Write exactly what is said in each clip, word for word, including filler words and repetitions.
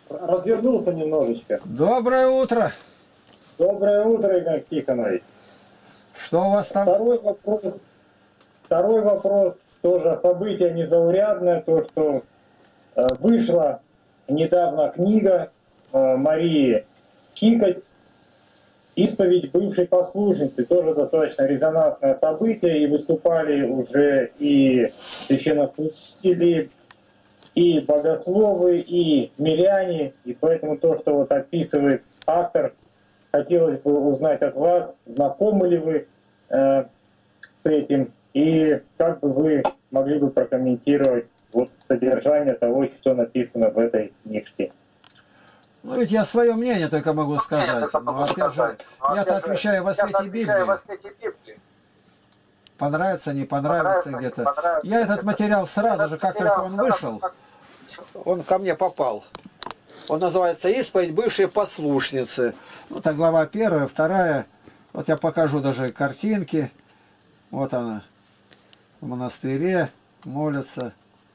развернулся немножечко. Доброе утро. Доброе утро, Игнат Тихонович. Что у вас там? Второй вопрос. Второй вопрос. Тоже событие незаурядное. То, что э, вышла недавно книга э, Марии Кикоть «Исповедь бывшей послушницы». Тоже достаточно резонансное событие. И выступали уже и священнослужители, и богословы, и миряне. И поэтому то, что вот описывает автор, хотелось бы узнать от вас, знакомы ли вы э, с этим, и как бы вы могли бы прокомментировать вот содержание того, что написано в этой книжке. Ну ведь я свое мнение только могу сказать. Но опять же, я-то отвечаю во свете Библии. Понравится, не понравится где-то. Я этот материал сразу же, как только он вышел, он ко мне попал. Он называется «Исповедь бывшей послушницы». Вот это глава первая, вторая. Вот я покажу даже картинки. Вот она. В монастыре молится.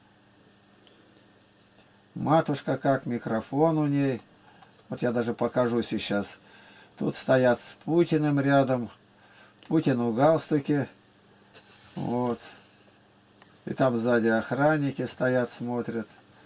Матушка как, микрофон у ней. Вот я даже покажу сейчас. Тут стоят с Путиным рядом. Путин в галстуке. Вот. И там сзади охранники стоят, смотрят.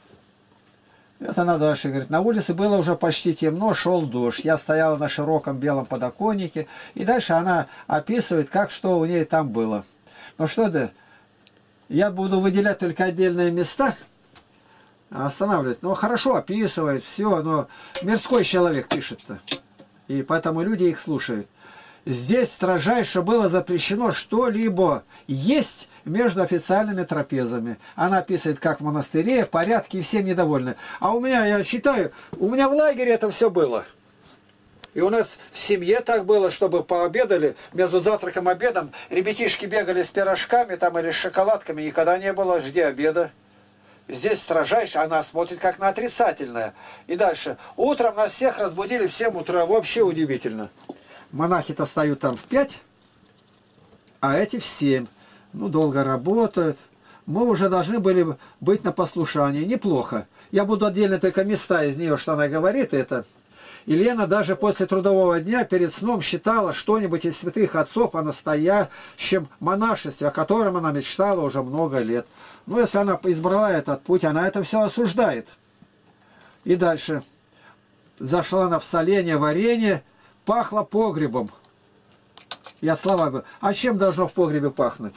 Это она дальше говорит. На улице было уже почти темно, шел дождь. Я стояла на широком белом подоконнике. И дальше она описывает, как что у ней там было. Ну что да, я буду выделять только отдельные места, останавливать. Ну хорошо, описывает, все, но мирской человек пишет-то. И поэтому люди их слушают. Здесь строжайше было запрещено что-либо есть между официальными трапезами. Она описывает, как в монастыре, порядки, и всем недовольны. А у меня, я считаю, у меня в лагере это все было. И у нас в семье так было, чтобы пообедали, между завтраком и обедом, ребятишки бегали с пирожками там или с шоколадками, никогда не было, жди обеда. Здесь строжайше, она смотрит как на отрицательное. И дальше. Утром нас всех разбудили в семь утра, вообще удивительно. Монахи-то встают там в пять, а эти в семь. Ну, долго работают. Мы уже должны были быть на послушании. Неплохо. Я буду отдельно только места из нее, что она говорит, это. И Лена даже после трудового дня перед сном считала что-нибудь из святых отцов о настоящем монашестве, о котором она мечтала уже много лет. Ну, если она избрала этот путь, она это все осуждает. И дальше. Зашла она в соление, варенье, пахло погребом. Я слова бы. А чем должно в погребе пахнуть?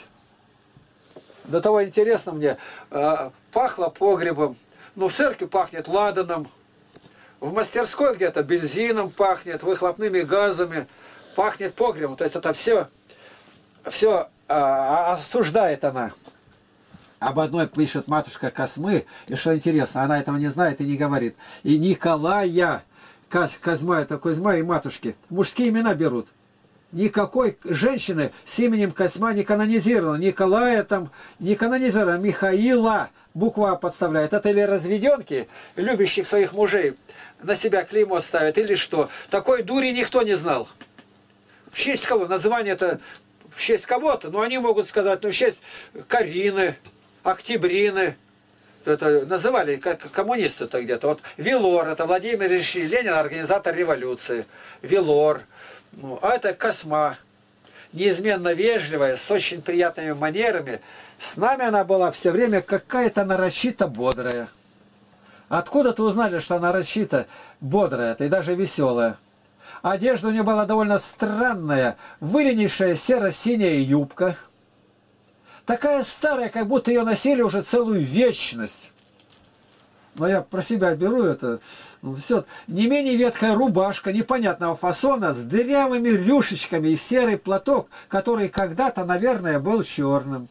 До того интересно мне. Пахло погребом. Ну, в церкви пахнет ладаном. В мастерской где-то бензином пахнет, выхлопными газами. Пахнет погребом. То есть это все, все а, осуждает она. Об одной пишет матушка Космы. И что интересно, она этого не знает и не говорит. И Николая, Козьма, это Козьма и матушки, мужские имена берут. Никакой женщины с именем Козьма не канонизирована. Николая там не канонизирована. Михаила буква подставляет. Это или разведенки, любящих своих мужей, на себя клеймо ставят, или что. Такой дури никто не знал. В честь кого? Название-то в честь кого-то. Но они могут сказать, ну в честь Карины, Октябрины. Это называли как коммунисты-то где-то. Вот Вилор, это Владимир Ильич Ленин, организатор революции. Вилор. Ну, а это Косьма. Неизменно вежливая, с очень приятными манерами. С нами она была все время какая-то нарочито бодрая. Откуда-то узнали, что она нарочито бодрая, и даже веселая. Одежда у нее была довольно странная, выленившая серо-синяя юбка. Такая старая, как будто ее носили уже целую вечность. Но я про себя беру это. Ну, все. Не менее ветхая рубашка непонятного фасона с дырявыми рюшечками и серый платок, который когда-то, наверное, был черным.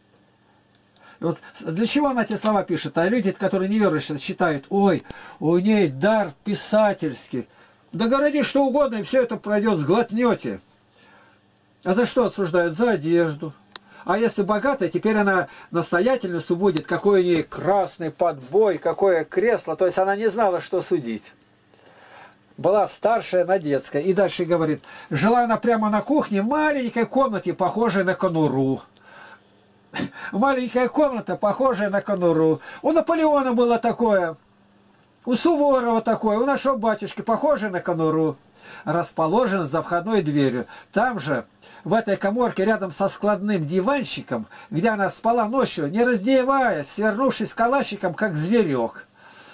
И вот для чего она эти слова пишет? А люди, которые неверующие, считают, ой, у ней дар писательский. Да говорите что угодно, и все это пройдет, сглотнете. А за что осуждают? За одежду. А если богатая, теперь она настоятельницу будет, какой у нее красный подбой, какое кресло. То есть она не знала, что судить. Была старшая на детской. И дальше говорит, жила она прямо на кухне в маленькой комнате, похожей на конуру. Маленькая комната, похожая на конуру. У Наполеона было такое. У Суворова такое, у нашего батюшки, похоже на конуру, расположен за входной дверью. Там же, в этой каморке, рядом со складным диванчиком, где она спала ночью, не раздеваясь, свернувшись калачиком, как зверек.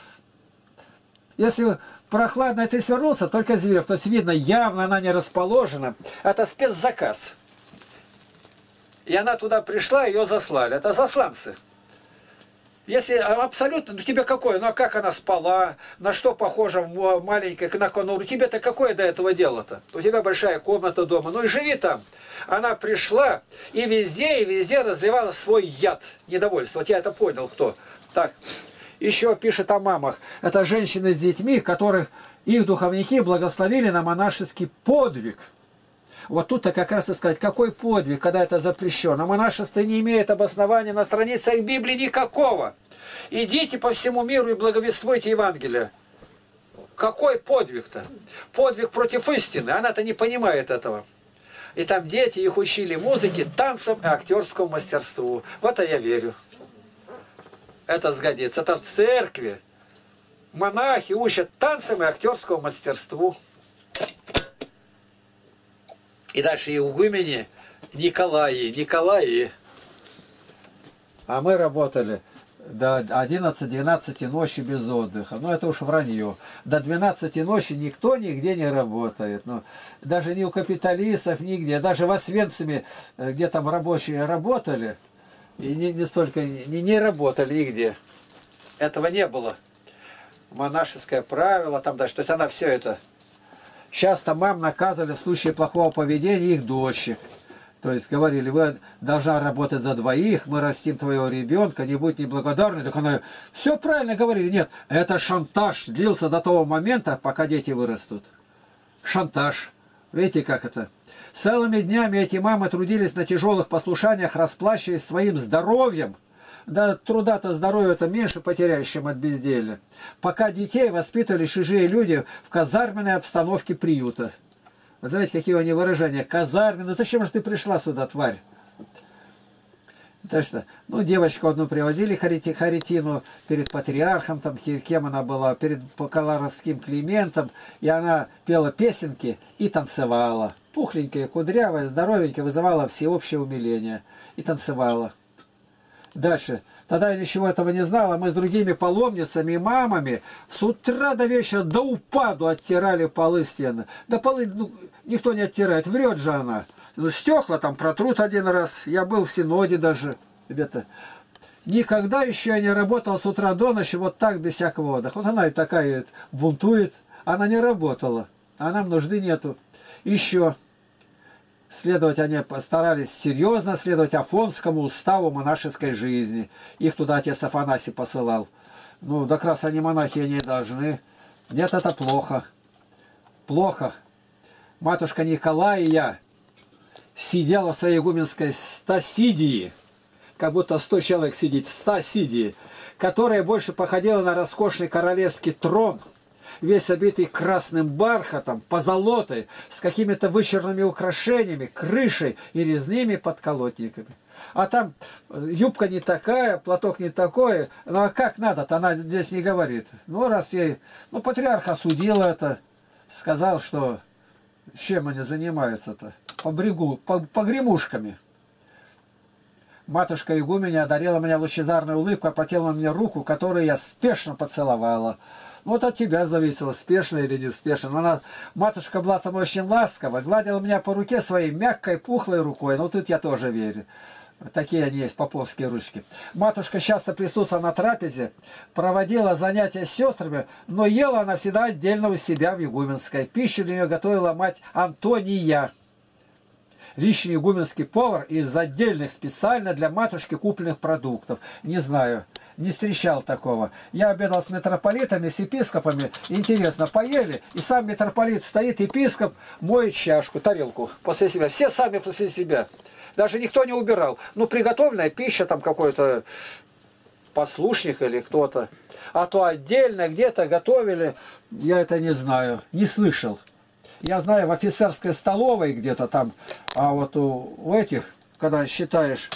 Если прохладно ты свернулся, только зверек, то есть видно, явно она не расположена. Это спецзаказ. И она туда пришла, ее заслали. Это засланцы. Если абсолютно, ну тебе какое? Ну а как она спала? На что похожа маленькая на конуру? Тебе-то какое до этого дело-то? У тебя большая комната дома. Ну и живи там. Она пришла и везде, и везде разливала свой яд. Недовольство. Вот я это понял, кто. Так. Еще пишет о мамах. Это женщины с детьми, которых их духовники благословили на монашеский подвиг. Вот тут-то как раз и сказать, какой подвиг, когда это запрещено. Монашество не имеет обоснования на страницах Библии никакого. Идите по всему миру и благовествуйте Евангелие. Какой подвиг-то? Подвиг против истины. Она-то не понимает этого. И там дети, их учили музыке, танцам и актерскому мастерству. В это я верю. Это сгодится. Это в церкви. Монахи учат танцам и актерскому мастерству. И дальше игумени Николаи, Николаи. А мы работали до одиннадцати-двенадцати ночи без отдыха. Ну, это уж вранье. До двенадцати ночи никто нигде не работает. Ну, даже ни у капиталистов, нигде. Даже в Освенциме, где там рабочие работали, и не, не столько не, не работали нигде. Этого не было. Монашеское правило там даже. То есть она все это... Часто мам наказывали в случае плохого поведения их дочек. То есть говорили, вы должна работать за двоих, мы растим твоего ребенка, не будь неблагодарной. Так она, все правильно говорили. Нет, это шантаж длился до того момента, пока дети вырастут. Шантаж. Видите, как это? Целыми днями эти мамы трудились на тяжелых послушаниях, расплачиваясь своим здоровьем. Да труда-то здоровья-то меньше потеряешь, чем от безделия. Пока детей воспитывали чужие люди в казарменной обстановке приюта. Вы знаете, какие они выражения? Казарменная. Зачем же ты пришла сюда, тварь? Так что, ну, девочку одну привозили, Харити, Харитину, перед патриархом, там, кем она была, перед Покаларовским Климентом, и она пела песенки и танцевала. Пухленькая, кудрявая, здоровенькая, вызывала всеобщее умиление. И танцевала. Дальше. Тогда я ничего этого не знала. Мы с другими паломницами и мамами с утра до вечера до упаду оттирали полы стены. Да полы ну, никто не оттирает. Врет же она. Ну, стекла там протрут один раз. Я был в Синоде даже. Ребята. Никогда еще я не работал с утра до ночи вот так, без всякого отдыха. Вот она и такая бунтует. Она не работала. А нам нужды нету. Еще. Следовать они старались серьезно, следовать Афонскому уставу монашеской жизни. Их туда отец Афанасий посылал. Ну, да как раз они монахи, они должны. Нет, это плохо. Плохо. Матушка Николая сидела в своей игуменской стасидии, как будто сто человек сидит, стасидии, которая больше походила на роскошный королевский трон, весь обитый красным бархатом, позолотой, с какими-то вычурными украшениями, крышей и резными подколотниками. А там юбка не такая, платок не такой. Ну а как надо-то, она здесь не говорит. Ну раз ей, ну патриарх осудил это, сказал, что чем они занимаются-то? По брегу, по, по гремушками. Матушка игуменя одарила меня лучезарной улыбкой, потела мне руку, которую я спешно поцеловала. Вот от тебя зависело, спешно или не спешно. Она, матушка была со мной очень ласкова, гладила меня по руке своей мягкой, пухлой рукой. Ну, тут я тоже верю. Такие они есть, поповские ручки. Матушка часто присутствовала на трапезе, проводила занятия с сестрами, но ела она всегда отдельно у себя в игуменской. Пищу для нее готовила мать Антония. Личный игуменский повар из отдельных специально для матушки купленных продуктов. Не знаю. Не встречал такого. Я обедал с митрополитами, с епископами. Интересно, поели, и сам митрополит стоит, епископ моет чашку, тарелку после себя. Все сами после себя. Даже никто не убирал. Ну, приготовленная пища, там какой-то послушник или кто-то. А то отдельно где-то готовили, я это не знаю, не слышал. Я знаю, в офицерской столовой где-то там, а вот у, у этих, когда считаешь...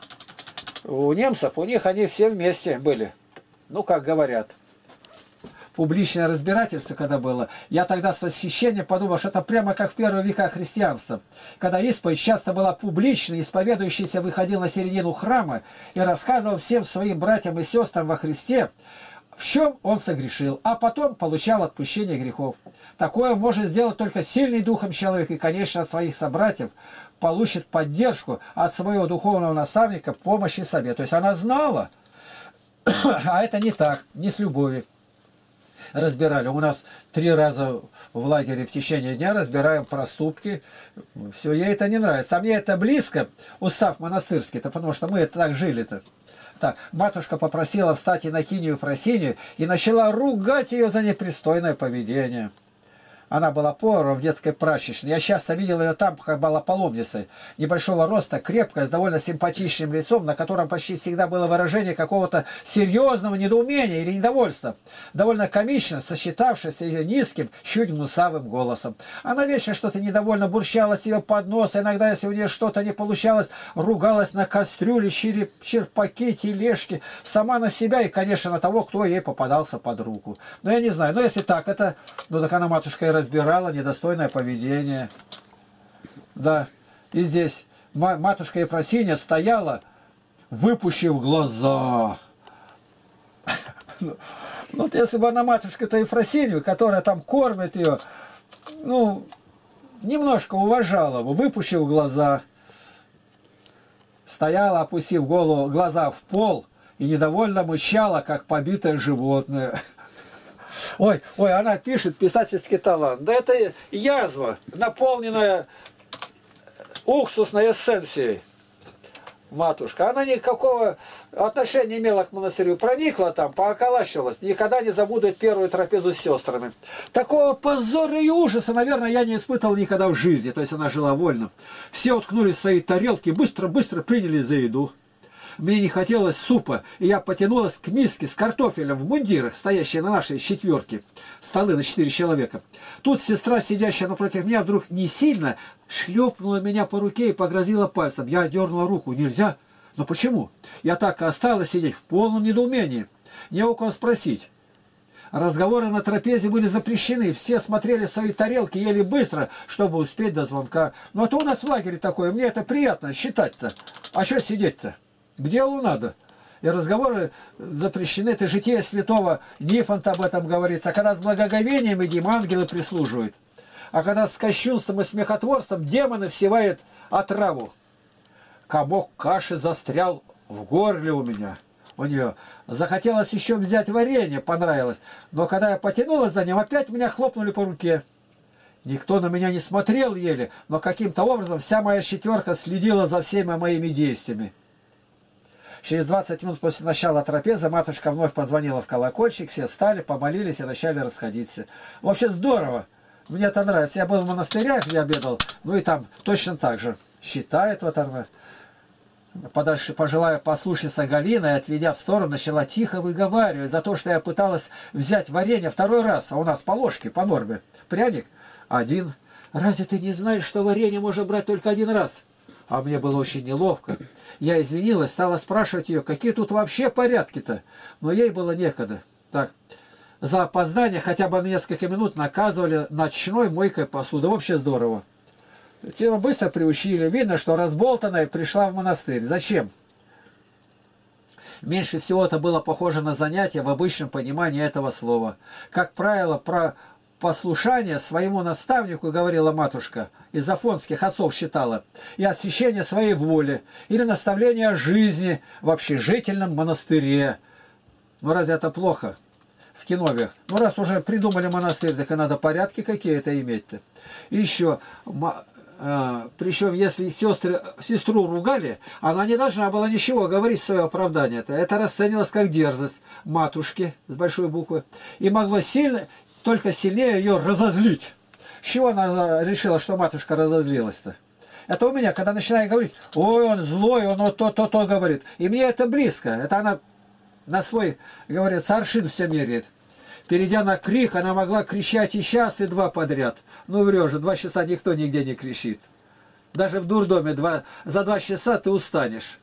У немцев, у них они все вместе были. Ну, как говорят. публичное разбирательство, когда было, я тогда с восхищением подумал, что это прямо как в первые века христианства. Когда исповедь часто была публичной, исповедующийся выходил на середину храма и рассказывал всем своим братьям и сестрам во Христе, в чем он согрешил, а потом получал отпущение грехов. Такое может сделать только сильный духом человек и, конечно, от своих собратьев получит поддержку от своего духовного наставника, помощи себе. То есть она знала, а это не так, не с любовью. Разбирали. У нас три раза в лагере в течение дня разбираем проступки. Все, ей это не нравится. А мне это близко, устав монастырский-то, потому что мы это так жили-то. Так, матушка попросила встать Иннокинию Фросинию и начала ругать ее за непристойное поведение. Она была поваром в детской прачечной. Я часто видел ее там, как была паломницей. Небольшого роста, крепкая, с довольно симпатичным лицом, на котором почти всегда было выражение какого-то серьезного недоумения или недовольства. Довольно комично, сочетавшись ее низким, чуть гнусавым голосом. Она вечно что-то недовольно бурчала себе под нос. Иногда, если у нее что-то не получалось, ругалась на кастрюле, череп, черпаки, тележки. Сама на себя и, конечно, на того, кто ей попадался под руку. Но я не знаю. Но если так, это... Ну, так она, матушка, и разбирала недостойное поведение. Да. И здесь матушка Ефросинья стояла, выпущив глаза. Ну, вот если бы она матушка-то Ефросинью, которая там кормит ее, ну, немножко уважала бы, выпущив глаза, стояла, опустив голову, глаза в пол и недовольно мычала, как побитое животное. Ой, ой, она пишет писательский талант. Да это язва, наполненная уксусной эссенцией. Матушка. Она никакого отношения не имела к монастырю. Проникла там, пооколачивалась. Никогда не забуду первую трапезу с сестрами. Такого позора и ужаса, наверное, я не испытывал никогда в жизни. То есть она жила вольно. Все уткнулись в свои тарелки, быстро-быстро приняли за еду. Мне не хотелось супа, и я потянулась к миске с картофелем в мундирах, стоящей на нашей четверке. Столы на четыре человека. Тут сестра, сидящая напротив меня, вдруг не сильно шлепнула меня по руке и погрозила пальцем. Я дернула руку. Нельзя. Но почему? Я так и осталась сидеть в полном недоумении. Не у кого спросить. Разговоры на трапезе были запрещены. Все смотрели в свои тарелки, ели быстро, чтобы успеть до звонка. Но это у нас в лагере такое. Мне это приятно считать-то. А что сидеть-то? К делу надо. И разговоры запрещены. Это житие святого Нифонта об этом говорится. А когда с благоговением едим, ангелы прислуживают. А когда с кощунством и смехотворством, демоны всевают отраву. Комок каши застрял в горле у меня. У нее захотелось еще взять варенье, понравилось. Но когда я потянулась за ним, опять меня хлопнули по руке. Никто на меня не смотрел еле, но каким-то образом вся моя четверка следила за всеми моими действиями. Через двадцать минут после начала трапезы матушка вновь позвонила в колокольчик, все встали, помолились и начали расходиться. Вообще здорово. Мне это нравится. Я был в монастырях, где обедал, ну и там точно так же. Считает вот она. Подальше пожилая послушница Галина, отведя в сторону, начала тихо выговаривать за то, что я пыталась взять варенье второй раз, а у нас по ложке, по норме. Пряник один. Разве ты не знаешь, что варенье можно брать только один раз? А мне было очень неловко. Я извинилась, стала спрашивать ее, какие тут вообще порядки-то. Но ей было некогда. Так, за опоздание хотя бы на несколько минут наказывали ночной мойкой посуды. Вообще здорово. Тебя быстро приучили. Видно, что разболтанная пришла в монастырь. Зачем? Меньше всего это было похоже на занятие в обычном понимании этого слова. Как правило, про послушание своему наставнику, говорила матушка, из афонских отцов считала, и освящение своей воли, или наставление о жизни в общежительном монастыре. Ну разве это плохо? В киновиях. Ну раз уже придумали монастырь, так и надо порядки какие-то иметь-то. И еще, э, причем если сестры, сестру ругали, она не должна была ничего говорить в свое оправдание. -то. Это расценивалось как дерзость матушки с большой буквы. И могло сильно... только сильнее ее разозлить. С чего она решила, что матушка разозлилась-то? Это у меня, когда начинаю говорить, ой, он злой, он вот то-то-то говорит. И мне это близко. Это она на свой, говорит, аршин все меряет. Перейдя на крик, она могла кричать и час, и два подряд. Ну, врешь же, два часа никто нигде не кричит. Даже в дурдоме два, за два часа ты устанешь.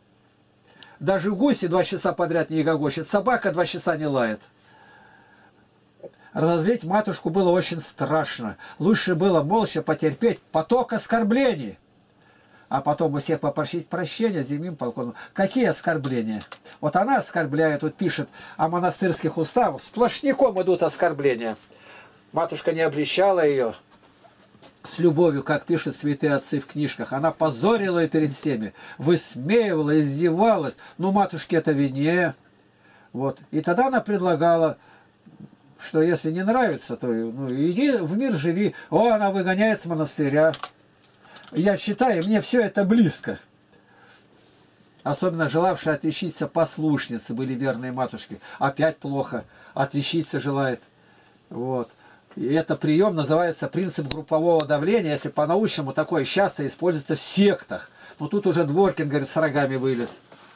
Даже гуси два часа подряд не гогочет. Собака два часа не лает. Разозлить матушку было очень страшно. Лучше было молча потерпеть поток оскорблений. А потом у всех попросить прощения земным полком. Какие оскорбления? Вот она оскорбляет, вот пишет о монастырских уставах. Сплошняком идут оскорбления. Матушка не обличала ее с любовью, как пишут святые отцы в книжках. Она позорила ее перед всеми, высмеивала, издевалась. Ну, матушке это виднее. Вот. И тогда она предлагала, что если не нравится, то ну, иди в мир живи. О, она выгоняет с монастыря. Я считаю, мне все это близко. Особенно желавшие отличиться послушницы были верные матушки. Опять плохо. Отличиться желает. Вот. И это прием называется принцип группового давления. Если по-научному такое часто используется в сектах. Но тут уже Дворкин, говорит, с рогами вылез.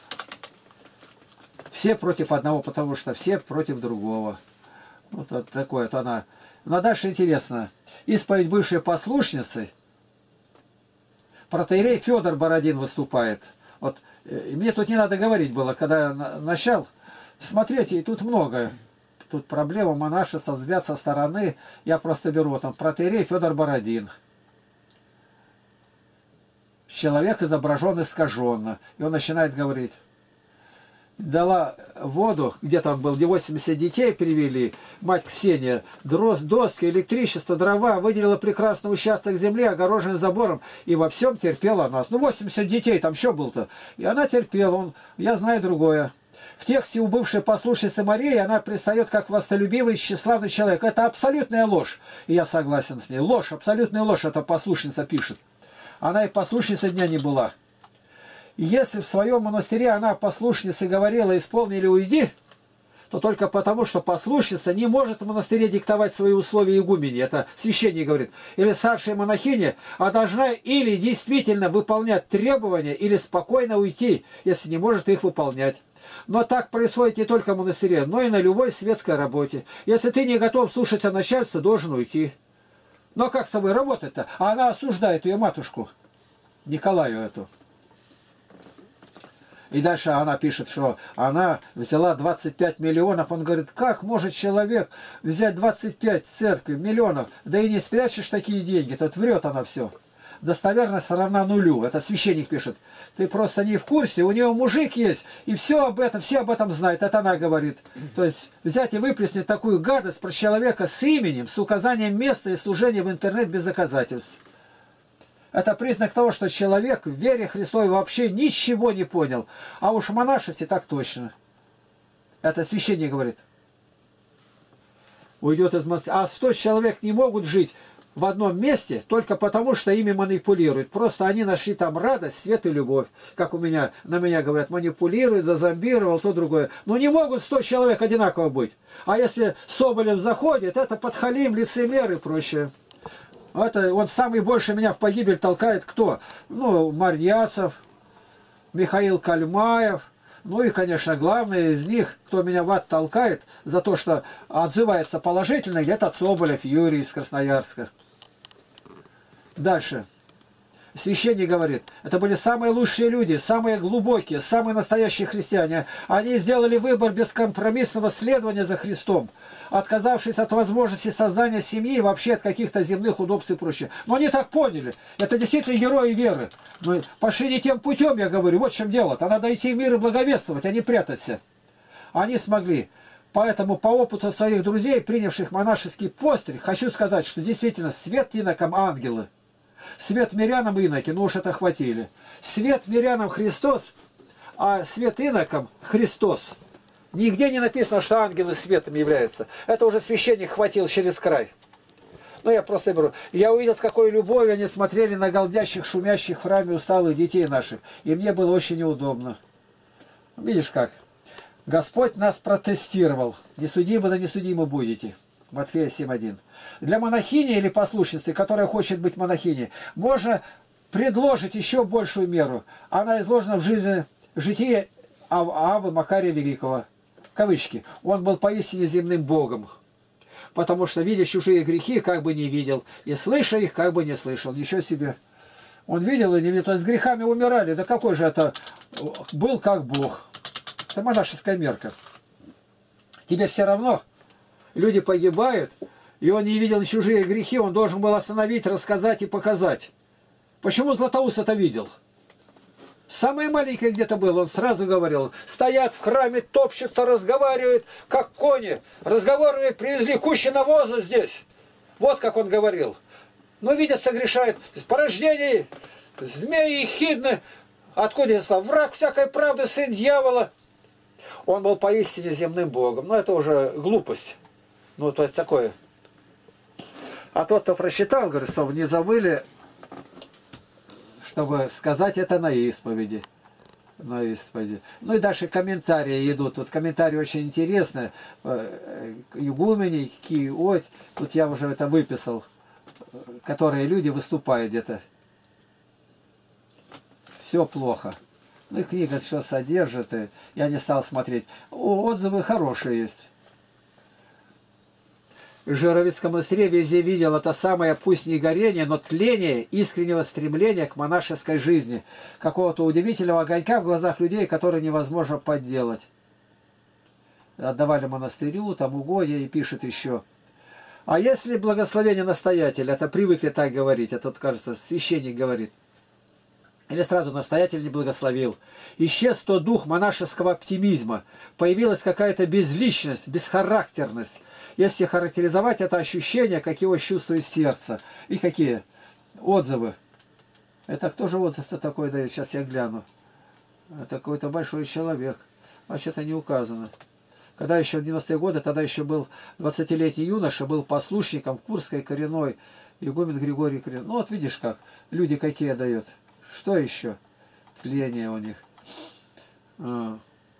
Все против одного, потому что все против другого. Вот, вот такое вот она. Ну а дальше интересно. Исповедь бывшей послушницы. Протоиерей Федор Бородин выступает. Вот, мне тут не надо говорить было, когда я начал. Смотрите, и тут много. Тут проблема монашества, взгляд со стороны. Я просто беру там протоиерей Федор Бородин. Человек изображен искаженно. И он начинает говорить. Дала воду, где-то он был, где восемьдесят детей привели, мать Ксения, дрос, доски, электричество, дрова, выделила прекрасный участок земли, огороженный забором, и во всем терпела нас. Ну, восемьдесят детей, там что был-то? И она терпела, он, я знаю другое. В тексте у бывшей послушницы Марии она предстает как властолюбивый, тщеславный человек. Это абсолютная ложь, и я согласен с ней. Ложь, абсолютная ложь, эта послушница пишет. Она и послушница дня не была. Если в своем монастыре она послушнице говорила «исполни или уйди», то только потому, что послушница не может в монастыре диктовать свои условия игумени. Это священник говорит. Или старшая монахиня, а должна или действительно выполнять требования, или спокойно уйти, если не может их выполнять. Но так происходит не только в монастыре, но и на любой светской работе. Если ты не готов слушаться начальства, должен уйти. Но как с тобой работать-то? А она осуждает ее матушку, Николаю эту. И дальше она пишет, что она взяла двадцать пять миллионов. Он говорит, как может человек взять двадцать пять церкви, миллионов? Да и не спрячешь такие деньги. Тут врет она все. Достоверность равна нулю. Это священник пишет. Ты просто не в курсе. У нее мужик есть. И все об этом, все об этом знают. Это она говорит. То есть взять и выплеснуть такую гадость про человека с именем, с указанием места и служения в интернет без доказательств. Это признак того, что человек в вере Христовой вообще ничего не понял. А уж в монашестве так точно. Это священник говорит. Уйдет из монастыря. А сто человек не могут жить в одном месте только потому, что ими манипулируют. Просто они нашли там радость, свет и любовь. Как у меня, на меня говорят, манипулируют, зазомбировал, то другое. Но не могут сто человек одинаково быть. А если Соболев заходит, это подхалим, лицемер и прочее. Это он самый больше меня в погибель толкает кто? Ну, Марьясов, Михаил Кальмаев. Ну и, конечно, главный из них, кто меня в ад толкает за то, что отзывается положительно, где-то Соболев Юрий из Красноярска. Дальше. Священник говорит, это были самые лучшие люди, самые глубокие, самые настоящие христиане. Они сделали выбор бескомпромиссного следования за Христом, отказавшись от возможности создания семьи и вообще от каких-то земных удобств и прочее. Но они так поняли. Это действительно герои веры. Мы пошли не тем путем, я говорю. Вот в чем дело-то. Надо идти в мир и благовествовать, а не прятаться. Они смогли. Поэтому по опыту своих друзей, принявших монашеский постриг, хочу сказать, что действительно свет инокам ангелы. Свет мирянам иноки, ну уж это хватили. Свет мирянам Христос, а свет инокам Христос. Нигде не написано, что ангелы светом являются. Это уже священник хватил через край. Ну, я просто беру. Я увидел, с какой любовью они смотрели на голдящих, шумящих в храме усталых детей наших. И мне было очень неудобно. Видишь как? Господь нас протестировал. Не судимы, да не судимы будете. Матфея семь один. Для монахини или послушницы, которая хочет быть монахиней, можно предложить еще большую меру. Она изложена в жизни, житии Ав, Авы Макария Великого. Кавычки. Он был поистине земным Богом. Потому что, видя чужие грехи, как бы не видел. И слыша их, как бы не слышал. Ничего себе. Он видел и не видел. То есть с грехами умирали. Да какой же это был как Бог. Это монашеская мерка. Тебе все равно. Люди погибают, и он не видел чужие грехи, он должен был остановить, рассказать и показать. Почему Златоуст это видел? Самое маленькое где-то было, он сразу говорил, стоят в храме, топчутся, разговаривают, как кони. Разговорами привезли кучу навоза здесь. Вот как он говорил. Но видят, согрешают. Порождение змеи и хидны. Откуда я слава? Враг всякой правды, сын дьявола. Он был поистине земным богом. Но это уже глупость. Ну, то есть такое. А тот, кто прочитал, говорит, чтобы не забыли, чтобы сказать это на исповеди. На исповеди. Ну и дальше комментарии идут. Тут комментарии очень интересные. Игумени, Киоть. Тут я уже это выписал. Которые люди выступают где-то. Все плохо. Ну и книга что содержит. И я не стал смотреть. Отзывы хорошие есть. В Жировицком монастыре везде видел это самое, пусть не горение, но тление искреннего стремления к монашеской жизни. Какого-то удивительного огонька в глазах людей, который невозможно подделать. Отдавали монастырю, там угодья, и пишет еще. А если благословение настоятеля, это привыкли так говорить, это, кажется, священник говорит. Или сразу настоятель не благословил. Исчез тот дух монашеского оптимизма. Появилась какая-то безличность, бесхарактерность. Если характеризовать это ощущение, как его чувствует сердце. И какие отзывы. Это кто же отзыв-то такой дает? Сейчас я гляну. Это какой-то большой человек. А что-то не указано. Когда еще в девяностые годы, тогда еще был двадцатилетний юноша, был послушником в Курской коренной, игумен Григорий Коренной. Ну вот видишь как, люди какие дают. Что еще? Тление у них. А.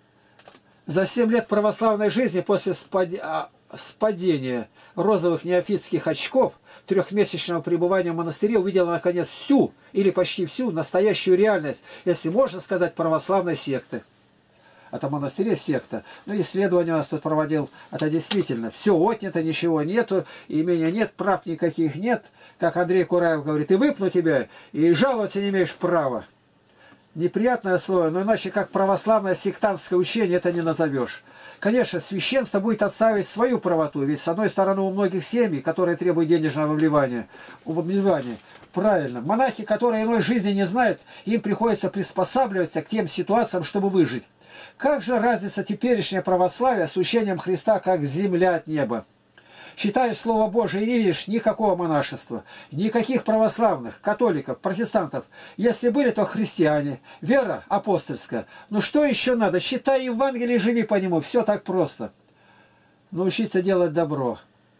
За семь лет православной жизни после спад... спадения розовых неофитских очков, трехмесячного пребывания в монастыре, увидела наконец всю, или почти всю, настоящую реальность, если можно сказать, православной секты. Это монастыре секта. Ну, исследование у нас тут проводил. Это действительно. Все отнято, ничего нету, имения нет, прав никаких нет. Как Андрей Кураев говорит, и выпну тебя, и жаловаться не имеешь права. Неприятное слово, но иначе как православное сектантское учение это не назовешь. Конечно, священство будет отставить свою правоту, ведь с одной стороны у многих семей, которые требуют денежного вливания, вливания. Правильно. Монахи, которые иной жизни не знают, им приходится приспосабливаться к тем ситуациям, чтобы выжить. Как же разница теперешнее православие с учением Христа, как земля от неба? Читаешь Слово Божие и не видишь никакого монашества, никаких православных, католиков, протестантов. Если были, то христиане, вера апостольская. Ну что еще надо? Читай Евангелие и живи по нему. Все так просто. Научиться делать добро.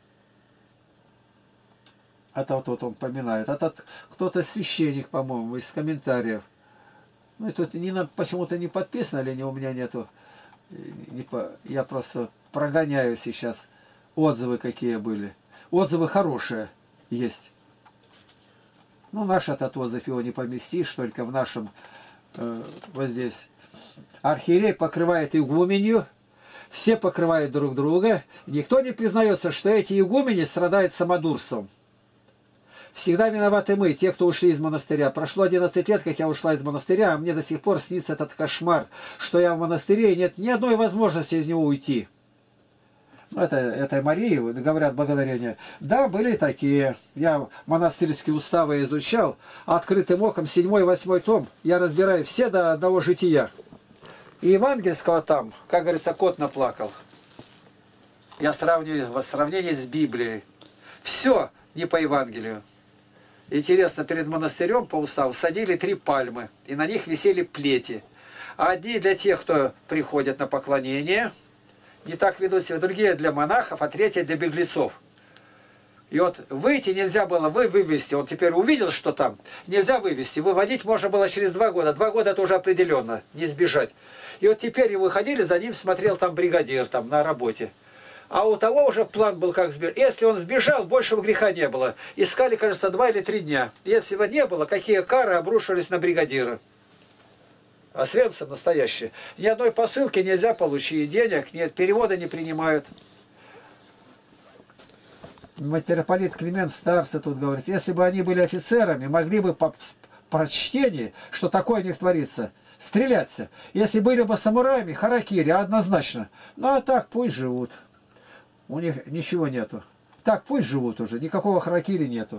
Это вот, вот он поминает. Это кто-то священник, по-моему, из комментариев. Ну и тут не, почему-то не подписано, или не, у меня нету. Не по, я просто прогоняю сейчас отзывы, какие были. Отзывы хорошие есть. Ну, наш этот отзыв его не поместишь, только в нашем, э, вот здесь. Архиерей покрывает игуменью, все покрывают друг друга. Никто не признается, что эти игумени страдают самодурством. Всегда виноваты мы, те, кто ушли из монастыря. Прошло одиннадцать лет, как я ушла из монастыря, а мне до сих пор снится этот кошмар, что я в монастыре, и нет ни одной возможности из него уйти. Это, это Марии, говорят, благодарение. Да, были такие. Я монастырские уставы изучал, открытым оком, седьмой, восьмой том, я разбираю все до одного жития. И евангельского там, как говорится, кот наплакал. Я сравниваю в сравнении с Библией. Все не по Евангелию. Интересно, перед монастырем по уставу садили три пальмы, и на них висели плети. Одни для тех, кто приходит на поклонение, не так ведут себя, другие для монахов, а третьи для беглецов. И вот выйти нельзя было, вы вывести, он теперь увидел, что там, нельзя вывести, выводить можно было через два года, два года это уже определенно, не сбежать. И вот теперь и выходили, за ним смотрел там бригадир там на работе. А у того уже план был, как сбежать. Если он сбежал, большего греха не было. Искали, кажется, два или три дня. Если его не было, какие кары обрушились на бригадира. А свенцы настоящие. Ни одной посылки нельзя получить, денег нет, перевода не принимают. Митрополит Климент Старцев тут говорит, если бы они были офицерами, могли бы по прочтении, что такое у них творится, стреляться. Если были бы самураями, харакири, однозначно. Ну а так пусть живут. У них ничего нету. Так, пусть живут уже, никакого харакири нету.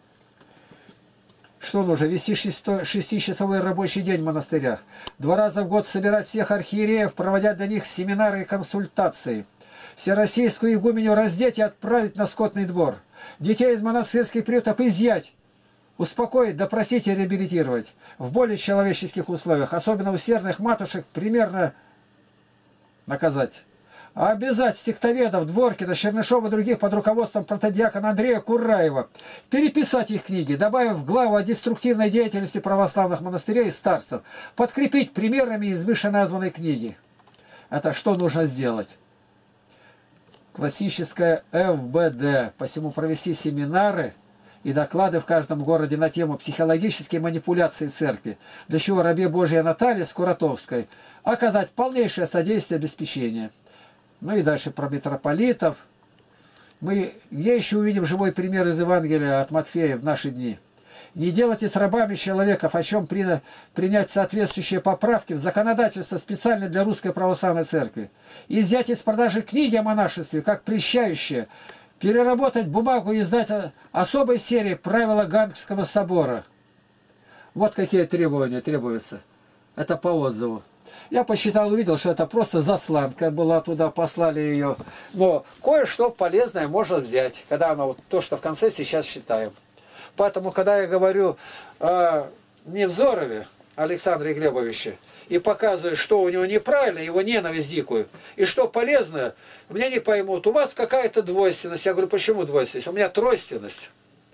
Что нужно? Вести шестичасовой рабочий день в монастырях. Два раза в год собирать всех архиереев, проводя для них семинары и консультации. Всероссийскую игуменю раздеть и отправить на скотный двор. Детей из монастырских приютов изъять. Успокоить, допросить и реабилитировать. В более человеческих условиях, особенно усердных матушек, примерно наказать. А обязать сектоведов Дворкина, Чернышова и других под руководством протодиакона Андрея Кураева переписать их книги, добавив главу о деструктивной деятельности православных монастырей и старцев, подкрепить примерами из вышеназванной книги. Это что нужно сделать? Классическая эф бэ дэ, посему провести семинары и доклады в каждом городе на тему психологические манипуляции в церкви, для чего рабе Божьей Наталье Скуратовской оказать полнейшее содействие и обеспечение. Ну и дальше про митрополитов. Мы где еще увидим живой пример из Евангелия от Матфея в наши дни? Не делайте с рабами человеков, о чем при, принять соответствующие поправки в законодательство специально для Русской Православной Церкви. И взять из продажи книги о монашестве, как прещающие, переработать бумагу и издать особой серии правила Гангского собора. Вот какие требования требуются. Это по отзыву. Я посчитал, увидел, что это просто засланка была, туда послали ее. Но кое-что полезное можно взять, когда оно, вот то, что в конце сейчас считаем. Поэтому, когда я говорю о Невзорове Александре Глебовиче и показываю, что у него неправильно, его ненависть дикую, и что полезное, мне не поймут, у вас какая-то двойственность. Я говорю, почему двойственность? У меня тройственность.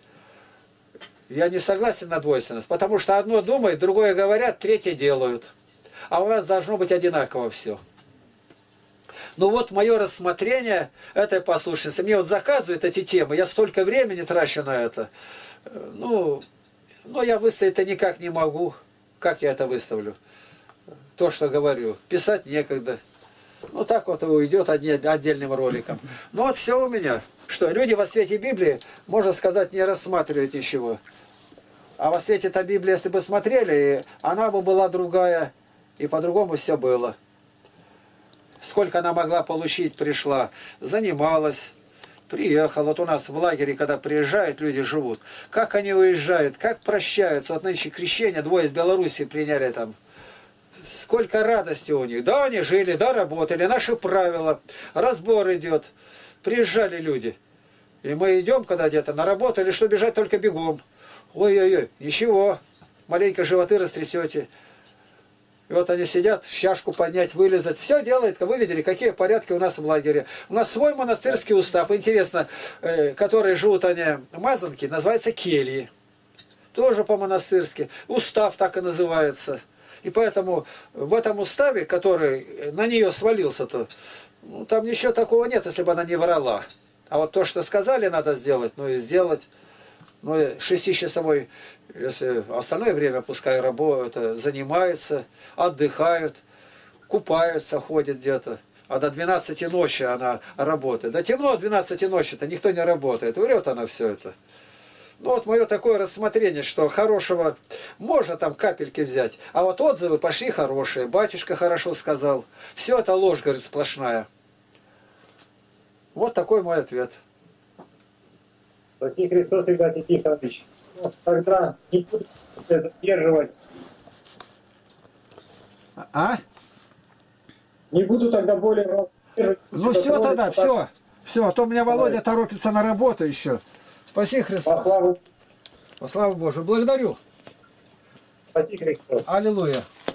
Я не согласен на двойственность, потому что одно думает, другое говорят, третье делают. А у нас должно быть одинаково все. Ну вот мое рассмотрение этой послушницы. Мне вот заказывают эти темы, я столько времени трачу на это. Ну, но я выставить-то никак не могу. Как я это выставлю? То, что говорю. Писать некогда. Ну так вот и уйдет отдельным роликом. Ну вот все у меня. Что, люди во свете Библии, можно сказать, не рассматривают ничего. А во свете-то Библии, если бы смотрели, она бы была другая. И по-другому все было. Сколько она могла получить, пришла. Занималась. Приехала. Вот у нас в лагере, когда приезжают, люди живут. Как они уезжают, как прощаются. Вот нынче крещение, двое из Беларуси приняли там. Сколько радости у них. Да, они жили, да, работали. Наши правила. Разбор идет. Приезжали люди. И мы идем, когда где-то на работу, или что, бежать только бегом. Ой-ой-ой, ничего. Маленько животы растрясете. И вот они сидят, чашку поднять, вылезать. Все делает, вы видели, какие порядки у нас в лагере. У нас свой монастырский устав, интересно, э, которые живут они, мазанки, называется кельи. Тоже по-монастырски. Устав так и называется. И поэтому в этом уставе, который на нее свалился-то, ну, там ничего такого нет, если бы она не врала. А вот то, что сказали, надо сделать, ну и сделать. Ну, шестичасовой, если остальное время, пускай работают, занимаются, отдыхают, купаются, ходят где-то. А до двенадцати ночи она работает. Да темно, до двенадцати ночи-то никто не работает. Врет она все это. Ну, вот мое такое рассмотрение, что хорошего можно там капельки взять. А вот отзывы пошли хорошие. Батюшка хорошо сказал. Все это ложь, говорит, сплошная. Вот такой мой ответ. Спаси Христос, Игнатий Тихонович. Ну, тогда не буду задерживать. А? Не буду тогда более... Ну все тогда, так... все. Все, а то у меня Володя Давай. торопится на работу еще. Спаси Христос. По славу. По славу Божию. Благодарю. Спаси Христос. Аллилуйя.